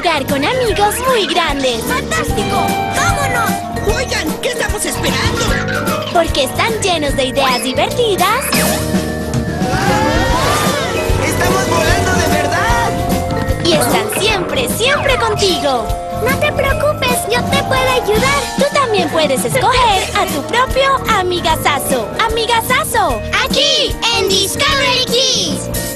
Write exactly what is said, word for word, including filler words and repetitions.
jugar con amigos muy grandes. ¡Fantástico! ¡Vámonos! Oigan, ¿qué estamos esperando? Porque están llenos de ideas divertidas. ¡Estamos volando de verdad! Y están siempre, siempre contigo. No te preocupes, yo te puedo ayudar. Tú también puedes escoger a tu propio amigazazo. ¡Amigazazo! Aquí, en Discovery Kids.